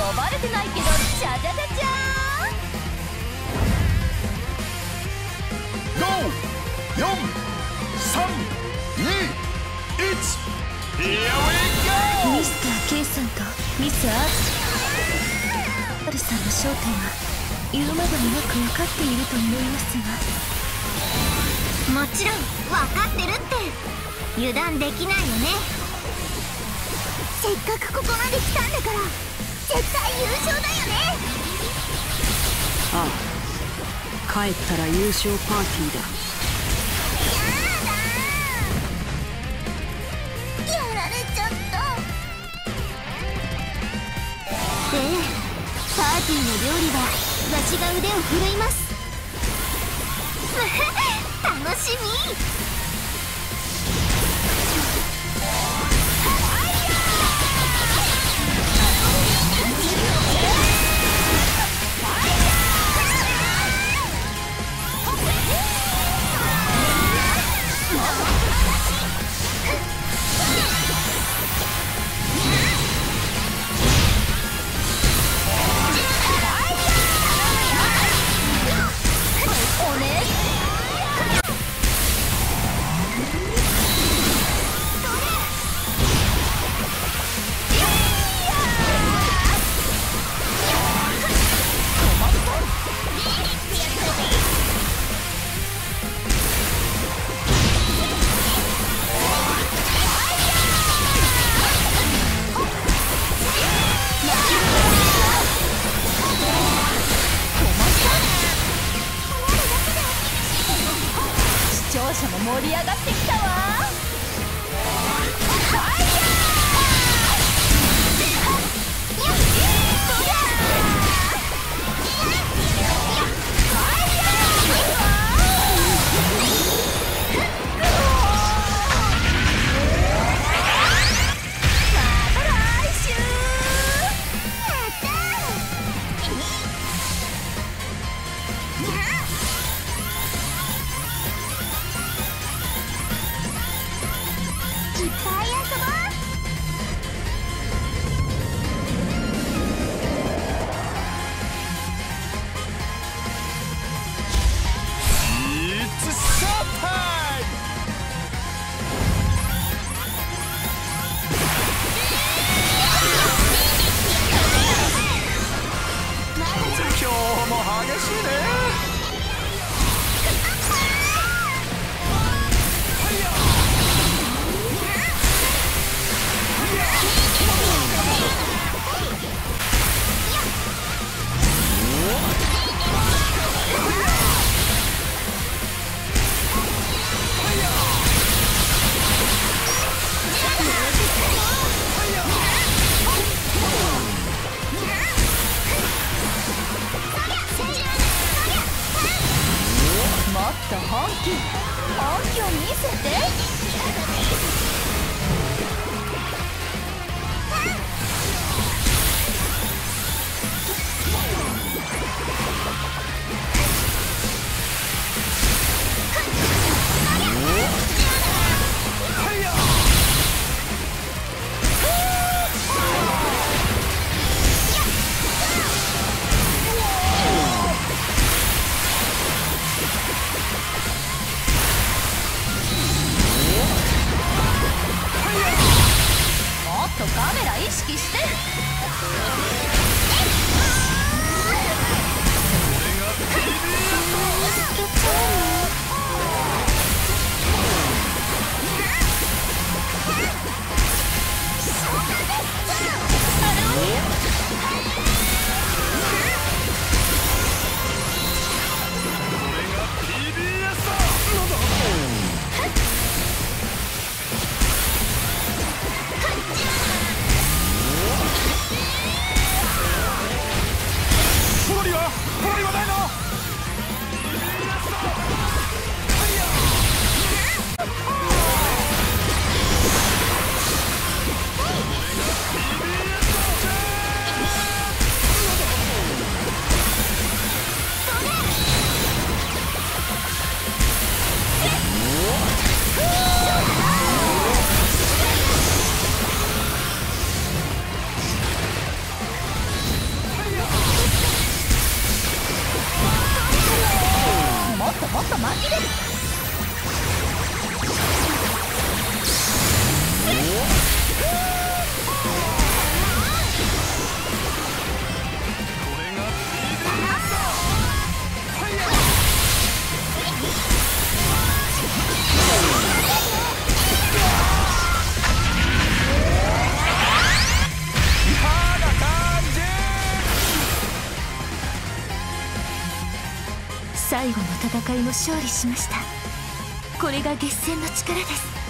呼ばれてないけど、じゃじゃじゃじゃーん。5、4、3、2、1。Here we go! ミスター K さんとミス・アールさんの正体は言うまでもなく分かっていると思いますが、もちろん分かってるって。油断できないよね。せっかくここまで来たんだから絶対優勝だよね。 ああ、帰ったら優勝パーティーだ。 やられちゃった。で、パーティーの料理はわしが腕を振るいます。楽しみ。 視聴者も盛り上がってきたわ。 今日も激しいね。 もっと本気を見せて。もっとカメラ意識して。 ポロリはないの。ビビ最後の戦いも勝利しました。これが月戦の力です。